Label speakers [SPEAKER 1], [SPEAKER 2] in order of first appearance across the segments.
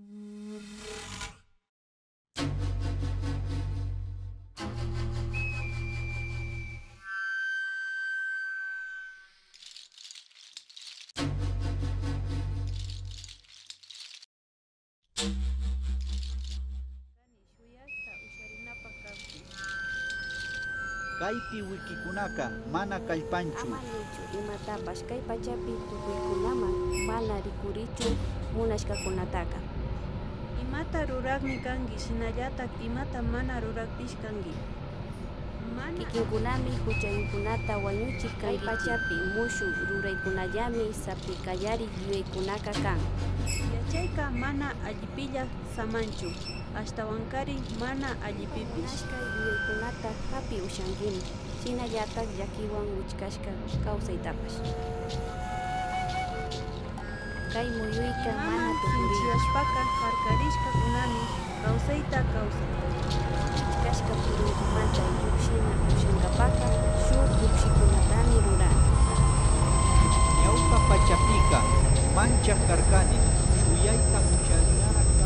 [SPEAKER 1] Kaypi wikikunaka mana kallpanchu.
[SPEAKER 2] Amanichu imatapash kay pachapi tukuykunaman mana rikurichu munashkakunataka.
[SPEAKER 3] Imata rurakmi kangi, shinallatak imata mana rurakpish kangi.
[SPEAKER 2] Kikinkunami huchaykunata wañuchik kay pachapi mushu ruraykunallami sapikallari yuyaykunaka kan.
[SPEAKER 3] Yachayka mana allipilla samanchu, ashtawankari mana allipipish.
[SPEAKER 2] Munashka yuyaykunata hapi ushankimi, shinallatak llakiwan wichkashka kawsaytapash. Kay muyuyka mana
[SPEAKER 3] tukuriyashpaka harkarishka kunami kawsayta kawsay.
[SPEAKER 2] Kashka purunkumanta llushina ushankapaka shuk llukshikunatami rurani.
[SPEAKER 1] Ñawpa pachapika mancha karkani shuyayta usharinaraka.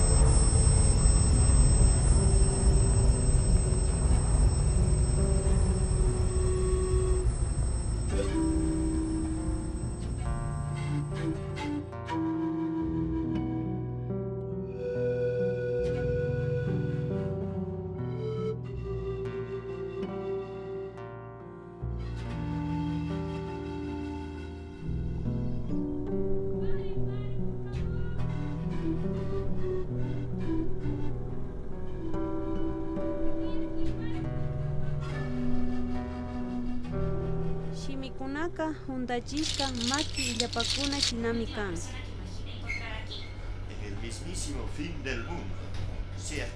[SPEAKER 3] Shimikunaka hundachishka maki illapakuna chinami kan.
[SPEAKER 4] En el mismísimo fin del mundo, ¿cierto?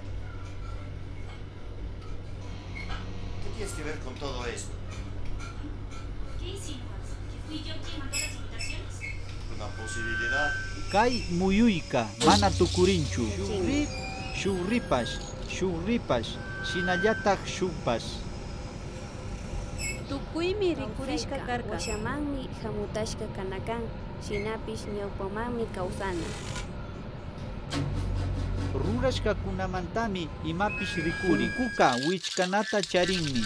[SPEAKER 4] ¿Qué tienes que ver con todo esto?
[SPEAKER 5] ¿Qué insinúas? ¿Que fui yo quien mandó las invitaciones?
[SPEAKER 4] Una posibilidad.
[SPEAKER 1] Kay muyuyka mana tukurinchu. Shurripash, shinallatak shukpash.
[SPEAKER 3] Tukuymi rikurishka karka.
[SPEAKER 2] Washamanmi hamutashka kanakan, shinapish ñawpamanmi kawsana.
[SPEAKER 1] Rurashkakunamantami imapish rikurikuka wichkanata charinmi.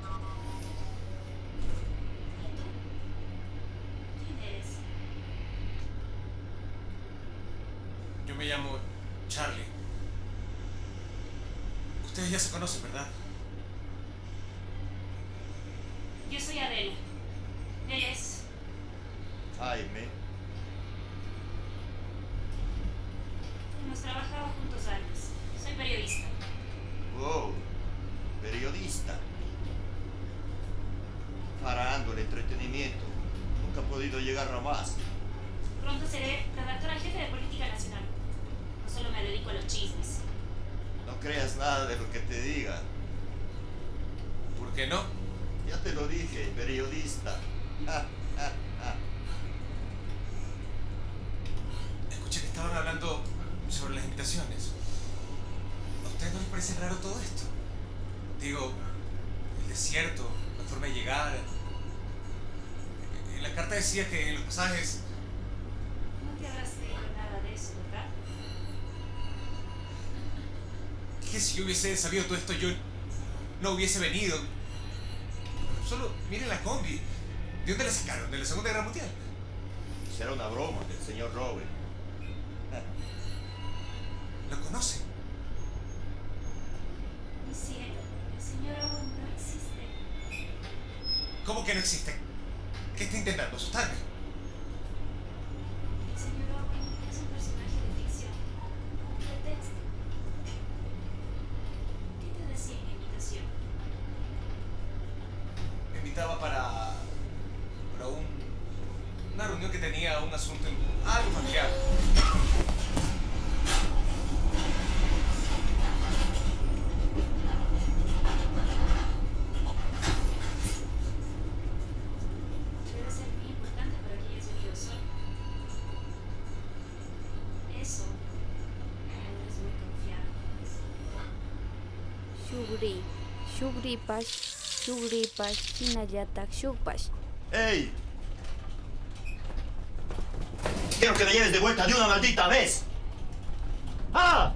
[SPEAKER 5] ¿Quién eres?
[SPEAKER 6] Yo me llamo Charlie. Ustedes ya se conocen, ¿verdad?
[SPEAKER 5] Yo soy Adela. ¿Eres?
[SPEAKER 4] Jaime.
[SPEAKER 5] Hemos trabajado juntos antes. Soy periodista.
[SPEAKER 4] Wow, periodista. Parando el entretenimiento. Nunca he podido llegar a más.
[SPEAKER 5] Pronto seré redactora jefe de política nacional. No solo me dedico a los chismes.
[SPEAKER 4] No creas nada de lo que te diga.
[SPEAKER 6] ¿Por qué no?
[SPEAKER 4] Ya te lo dije, periodista.
[SPEAKER 6] Escuché que estaban hablando sobre las invitaciones. ¿A ustedes no les parece raro todo esto? Digo, el desierto, la forma de llegar. En la carta decía que en los pasajes...
[SPEAKER 5] No te habrás leído nada de eso, ¿verdad?
[SPEAKER 6] Que si yo hubiese sabido todo esto, yo no hubiese venido. Solo miren la combi. ¿De dónde la sacaron? ¿De la Segunda Guerra Mundial?
[SPEAKER 4] Será una broma del señor Robert.
[SPEAKER 6] ¿Lo conocen?
[SPEAKER 5] Mi cielo, el señor Owen no existe.
[SPEAKER 6] ¿Cómo que no existe? ¿Qué está intentando? ¿Asustarme?
[SPEAKER 5] El señor Owen es un personaje de ficción. Un pretexto. ¿Qué te decía en la invitación?
[SPEAKER 6] Me invitaba para una reunión que tenía un asunto algo familiar.
[SPEAKER 5] Debe ser muy importante para que hayas venido solo. Eso no es muy confiado.
[SPEAKER 2] Shugripash, shinallatak shukpash.
[SPEAKER 4] ¡Ey! Quiero que me lleves de vuelta de una maldita vez.
[SPEAKER 7] ¡Ah!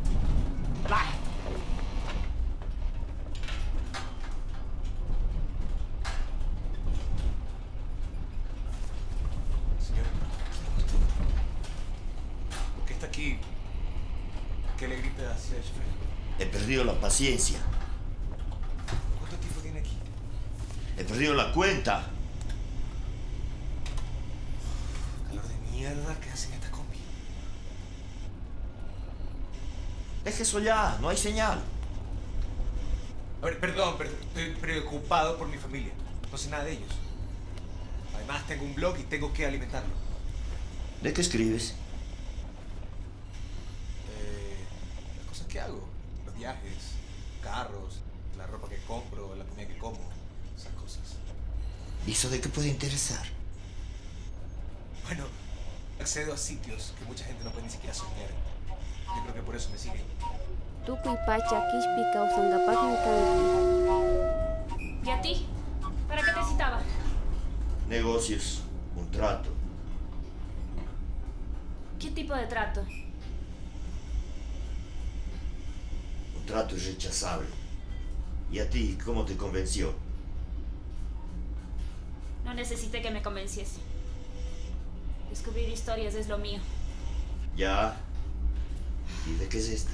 [SPEAKER 6] Señor, ¿por qué está aquí? ¿Qué le grita hacia el chofer?
[SPEAKER 4] He perdido la paciencia.
[SPEAKER 6] ¿Cuánto tiempo tiene aquí?
[SPEAKER 4] He perdido la cuenta.
[SPEAKER 6] Calor de mierda que hacen esta combi.
[SPEAKER 4] Deje eso ya, no hay señal.
[SPEAKER 6] A ver, perdón, pero estoy preocupado por mi familia. No sé nada de ellos. Además, tengo un blog y tengo que alimentarlo.
[SPEAKER 4] ¿De qué escribes?
[SPEAKER 6] Las cosas que hago. Los viajes, carros, la ropa que compro, la comida que como. Esas cosas.
[SPEAKER 4] ¿Y eso de qué puede interesar?
[SPEAKER 6] Bueno, accedo a sitios que mucha gente no puede ni siquiera soñar. Yo creo que por eso me siguen.
[SPEAKER 2] Tukuy pacha kishpi kawsankapaqmi kanki.
[SPEAKER 5] ¿Y a ti? ¿Para qué te citaba?
[SPEAKER 4] Negocios, un trato.
[SPEAKER 5] ¿Qué tipo de trato?
[SPEAKER 4] Un trato irrechazable. ¿Y a ti cómo te convenció?
[SPEAKER 5] No necesité que me convenciese. Descubrir historias es lo mío.
[SPEAKER 4] Ya. ¿Y de qué es esta?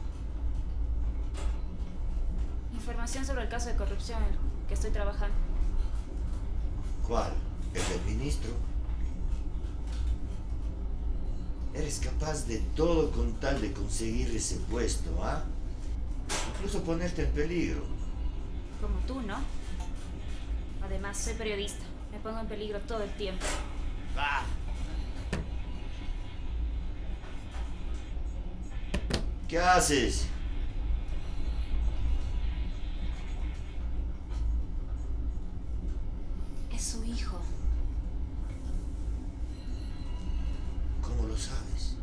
[SPEAKER 5] Información sobre el caso de corrupción en el que estoy trabajando.
[SPEAKER 4] ¿Cuál? ¿El del ministro? Eres capaz de todo con tal de conseguir ese puesto, ¿ah? Incluso ponerte en peligro.
[SPEAKER 5] Como tú, ¿no? Además, soy periodista. Me pongo en peligro todo el tiempo.
[SPEAKER 4] ¡Ah! ¿Qué haces?
[SPEAKER 5] Es su hijo.
[SPEAKER 4] ¿Cómo lo sabes?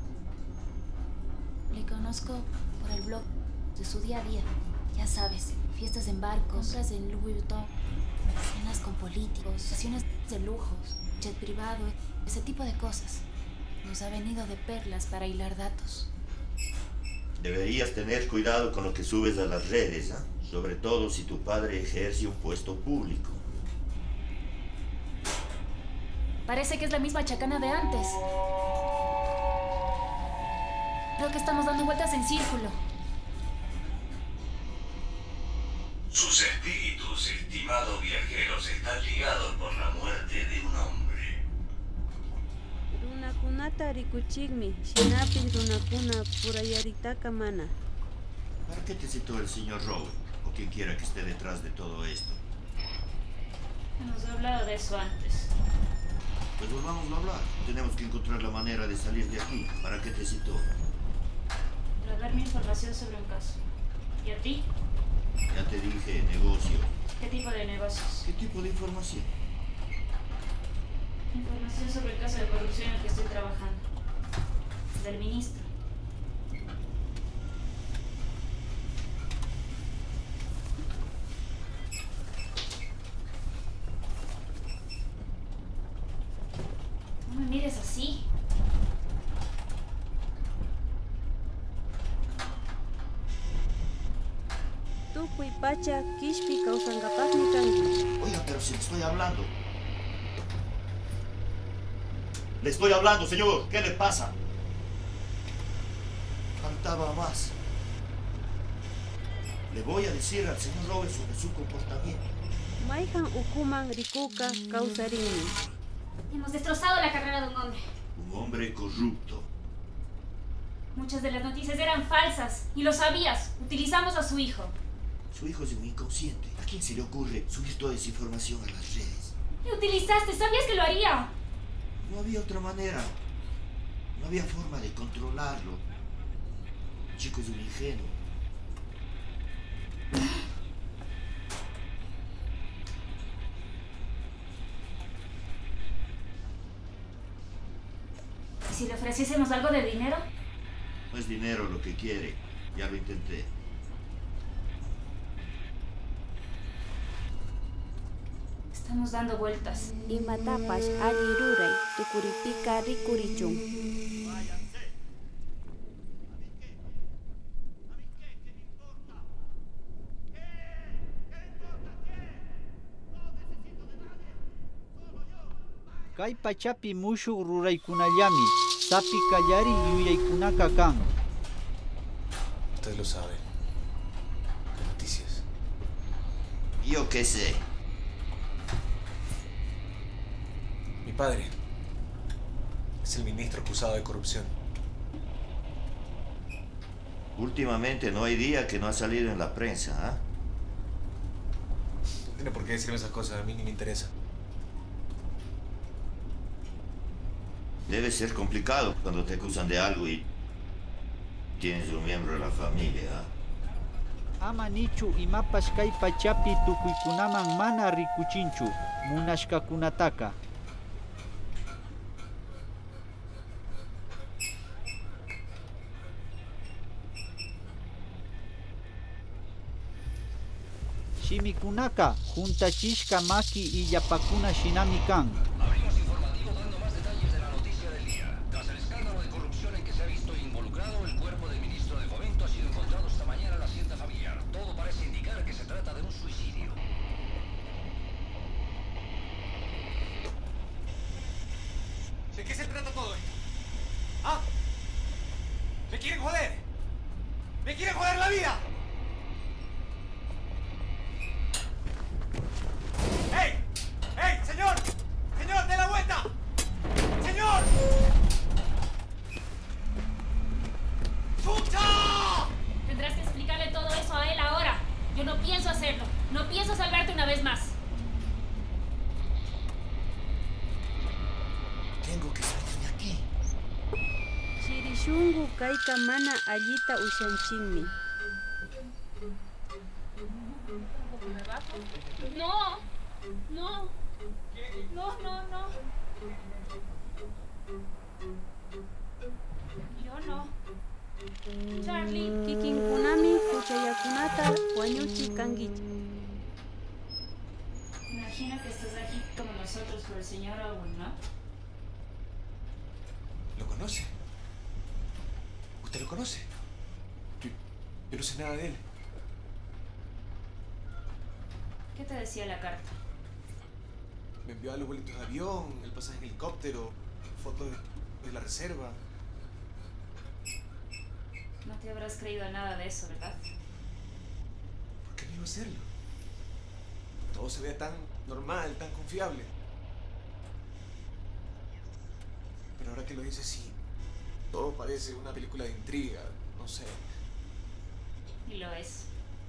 [SPEAKER 5] Le conozco por el blog de su día a día. Ya sabes, fiestas en barcos, compras en Louis Vuitton, cenas con políticos, sesiones de lujos, jet privado, ese tipo de cosas. Nos ha venido de perlas para hilar datos.
[SPEAKER 4] Deberías tener cuidado con lo que subes a las redes, ¿ah? Sobre todo si tu padre ejerce un puesto público.
[SPEAKER 5] Parece que es la misma chacana de antes. Creo que estamos dando vueltas en círculo.
[SPEAKER 8] Sus espíritus, estimados viajeros, están ligados por la muerte de un hombre.
[SPEAKER 3] Runakunata rikuchikmi, shinapis runakuna purayaritaka mana.
[SPEAKER 4] ¿Para qué te citó el señor Rowe? O quien quiera que esté detrás de todo esto.
[SPEAKER 5] Hemos hablado de eso antes.
[SPEAKER 4] Pues volvamos a hablar. Tenemos que encontrar la manera de salir de aquí. ¿Para qué te citó?
[SPEAKER 5] Para darme información sobre un caso. ¿Y a ti?
[SPEAKER 4] Ya te dije, negocio.
[SPEAKER 5] ¿Qué tipo de negocios?
[SPEAKER 4] ¿Qué tipo de información?
[SPEAKER 5] Información sobre el caso de corrupción en el que estoy trabajando. Del ministro. No me mires así.
[SPEAKER 3] Tukuy pacha kishpi kawsankapaqmi kanki.
[SPEAKER 4] Oiga, pero si le estoy hablando. Le estoy hablando, señor. ¿Qué le pasa? Faltaba más. Le voy a decir al señor Rowe sobre su comportamiento.
[SPEAKER 3] Mayhan ukuman rikuka kawsarinmi.
[SPEAKER 5] Hemos destrozado la carrera de un hombre.
[SPEAKER 4] Un hombre corrupto.
[SPEAKER 5] Muchas de las noticias eran falsas. Y lo sabías. Utilizamos a su hijo.
[SPEAKER 4] Su hijo es un inconsciente. ¿A quién se le ocurre subir toda esa información a las redes?
[SPEAKER 5] Le utilizaste. Sabías que lo haría.
[SPEAKER 4] No había otra manera. No había forma de controlarlo. El chico es un ingenuo.
[SPEAKER 5] ¿Y si le ofreciésemos algo de dinero?
[SPEAKER 4] No es dinero lo que quiere. Ya lo intenté.
[SPEAKER 5] Estamos dando vueltas.
[SPEAKER 2] Imatapash alli ruray, tukuripika rikurichun.
[SPEAKER 1] Kay pachapi mushuk ruraykunallami sapi kallari yuyaykunaka kan.
[SPEAKER 6] Usted lo sabe. Las noticias.
[SPEAKER 4] Yo qué sé.
[SPEAKER 6] Mi padre es el ministro acusado de corrupción.
[SPEAKER 4] Últimamente no hay día que no ha salido en la prensa, ¿ah?
[SPEAKER 6] No tiene por qué decirme esas cosas, a mí ni me interesa.
[SPEAKER 4] Debe ser complicado cuando te acusan de algo y tienes un miembro de la familia, ¿ah?
[SPEAKER 1] Ama nichu imapas kay pachapi tukuykunaman mana rikuchinchu munashkakunataka. Shimikunaka juntachishka maki illapakuna shinami kan.
[SPEAKER 7] Abrimos informativo dando más detalles de la noticia del día. Tras el escándalo de corrupción en que se ha visto involucrado, el cuerpo del ministro de Fomento ha sido encontrado esta mañana en la hacienda familiar. Todo parece indicar que se trata de un suicidio.
[SPEAKER 6] ¿De qué se trata todo esto? ¿Ah? ¿Me quieren joder? ¿Me quieren joder la vida? ¡Ey! ¡Ey! ¡Señor! ¡Señor, de la vuelta! ¡Señor! ¡Chucha!
[SPEAKER 5] Tendrás que explicarle todo eso a él ahora. Yo no pienso hacerlo. No pienso salvarte una vez más.
[SPEAKER 4] Tengo que salir de aquí.
[SPEAKER 3] Chirishungu kayka mana allita ushanchinmi.
[SPEAKER 5] No. No. No, no, no. Yo no. Charlie.
[SPEAKER 3] Kikinkunami huchayakunata wañuchi kangichi.
[SPEAKER 5] Imagina que estás aquí como nosotros por el señor Owen, ¿no?
[SPEAKER 6] ¿Lo conoce? ¿Usted lo conoce? Yo no sé nada de él.
[SPEAKER 5] ¿Qué te decía la carta?
[SPEAKER 6] Me envió los boletos de avión, el pasaje en helicóptero, fotos de la reserva.
[SPEAKER 5] No te habrás creído nada de eso, ¿verdad?
[SPEAKER 6] ¿Por qué no iba a hacerlo? Todo se ve tan normal, tan confiable. Pero ahora que lo dices, sí, todo parece una película de intriga, no sé.
[SPEAKER 5] Y lo es.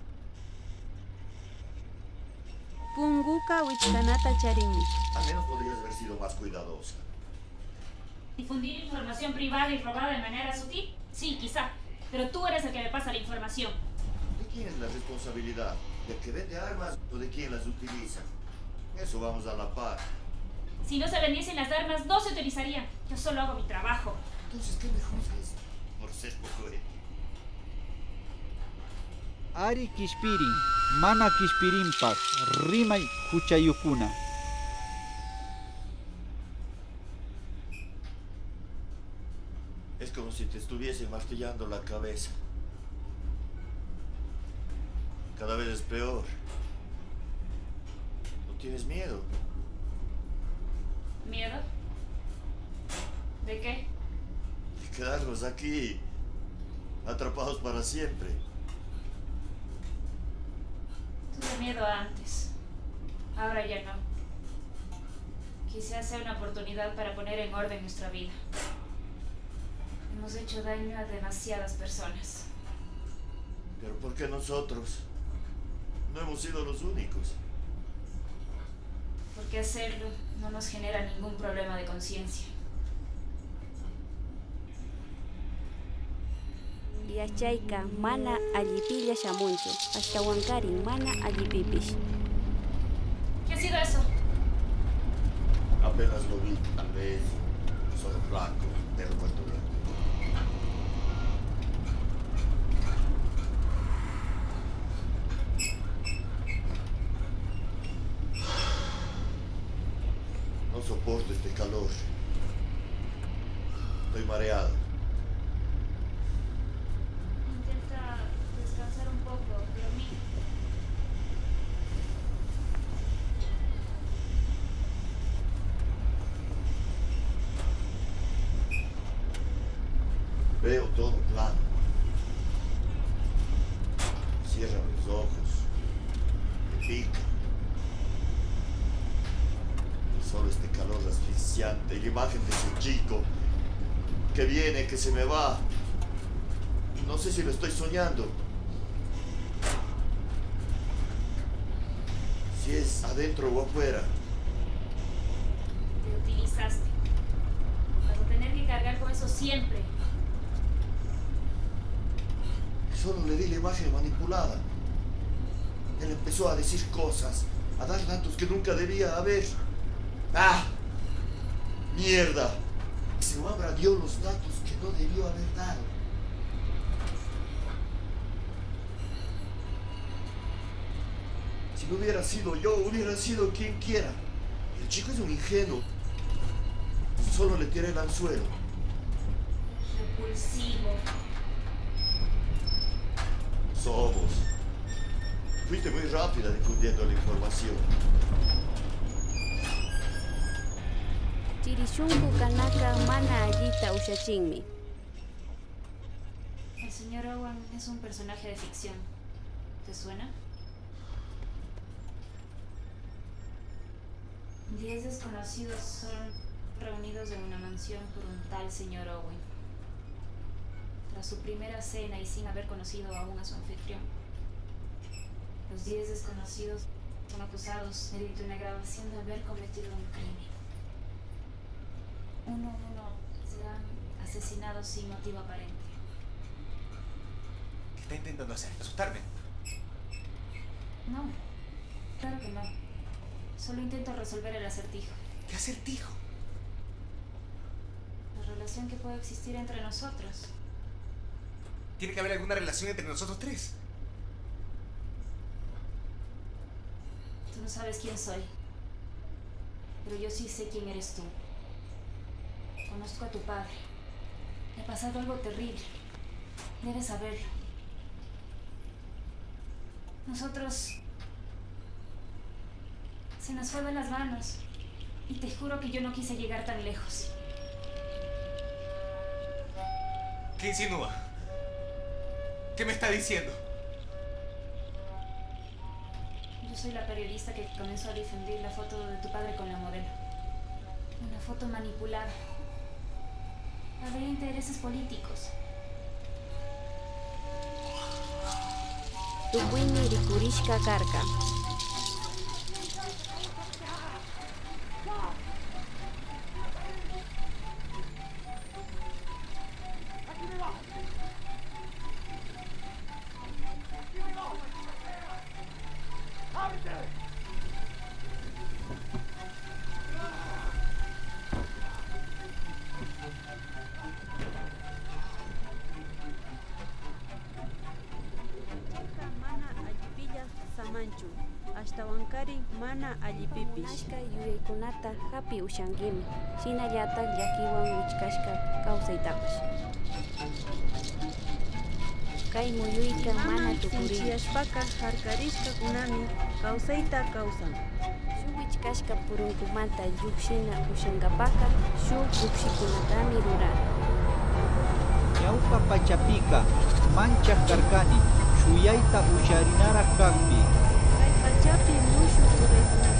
[SPEAKER 3] Punguka wichkanata charinmi.
[SPEAKER 4] Al menos podrías haber sido más cuidadosa.
[SPEAKER 5] ¿Difundir información privada y robada de manera sutil? Sí, quizá. Pero tú eres el que me pasa la información.
[SPEAKER 4] ¿De quién es la responsabilidad? ¿Del que vende armas o de quién las utiliza? Eso vamos a la par.
[SPEAKER 5] Si no se vendiesen las armas, no se utilizarían. Yo solo hago mi trabajo.
[SPEAKER 4] Entonces, ¿qué me juzgues? Por ser poco ético.
[SPEAKER 1] Ari kispirin, mana kispirinpak, rimay huchayukuna.
[SPEAKER 4] Es como si te estuviesen martillando la cabeza. Cada vez es peor. ¿No tienes miedo?
[SPEAKER 5] ¿Miedo? ¿De qué?
[SPEAKER 4] De quedarnos aquí, atrapados para siempre.
[SPEAKER 5] Tuve miedo antes. Ahora ya no. Quizás sea una oportunidad para poner en orden nuestra vida. Hemos hecho daño a demasiadas personas.
[SPEAKER 4] Pero ¿por qué nosotros? No hemos sido los únicos.
[SPEAKER 5] Porque hacerlo no nos genera ningún problema de conciencia.
[SPEAKER 2] Yachayka mana allipilla shamunchu. Hasta Huancarin mana allipipish.
[SPEAKER 5] ¿Qué ha sido eso?
[SPEAKER 4] Apenas lo vi, tal vez soy flaco, pero muerto bien. No soporto este calor. Estoy mareado.
[SPEAKER 5] Intenta descansar un poco, dormir.
[SPEAKER 4] Veo todo claro. Cierra los ojos. Me pica. Y solo este calor asfixiante y la imagen de ese chico que viene, que se me va. No sé si lo estoy soñando. Si es adentro o afuera.
[SPEAKER 5] Te utilizaste. Vas a tener que cargar con eso siempre.
[SPEAKER 4] Solo le di la imagen manipulada. Él empezó a decir cosas, a dar datos que nunca debía haber. ¡Ah! ¡Mierda! Xiomara dio los datos que no debió haber dado. Si no hubiera sido yo, hubiera sido quien quiera. El chico es un ingenuo. Solo le tiré el anzuelo.
[SPEAKER 5] Repulsivo.
[SPEAKER 4] Somos. Fuiste muy rápida difundiendo la información.
[SPEAKER 2] Chirishunku kanaka mana allita ushachinmi.
[SPEAKER 5] El señor Owen es un personaje de ficción. ¿Te suena? 10 desconocidos son reunidos en una mansión por un tal señor Owen. Tras su primera cena y sin haber conocido aún a su anfitrión, los 10 desconocidos son acusados mediante una grabación de haber cometido un crimen. Uno a uno serán asesinados sin motivo aparente.
[SPEAKER 6] ¿Qué está intentando hacer? ¿Asustarme?
[SPEAKER 5] No, claro que no. Solo intento resolver el acertijo.
[SPEAKER 6] ¿Qué acertijo?
[SPEAKER 5] La relación que puede existir entre nosotros.
[SPEAKER 6] Tiene que haber alguna relación entre nosotros tres.
[SPEAKER 5] Tú no sabes quién soy, pero yo sí sé quién eres tú. Conozco a tu padre. Le ha pasado algo terrible. Debes saberlo. Nosotros... se nos fue de las manos. Y te juro que yo no quise llegar tan lejos.
[SPEAKER 6] ¿Qué insinúa? ¿Qué me está diciendo?
[SPEAKER 5] Yo soy la periodista que comenzó a difundir la foto de tu padre con la modelo. Una foto manipulada. Había intereses políticos.
[SPEAKER 2] Tupuini rikurishka karka.
[SPEAKER 3] Ashtawankari mana allipipish.
[SPEAKER 2] Munashka yuyaykunata hapi ushankimi. Shinallatak llakiwan wichkashka kawsaytapash. Kay muyuyka mana tukurin.
[SPEAKER 3] Sinchiyashpaka harkarishka kunami kawsayta kawsan.
[SPEAKER 2] Shuk wichkashka purunkumanta llukshina ushankapaka shuk llukshikunatami ruran.
[SPEAKER 1] Ñawpa pachapika manchaq karkani shuyayta usharinaraq kaqpi.
[SPEAKER 3] Kay pachapi mushuq ruraykuna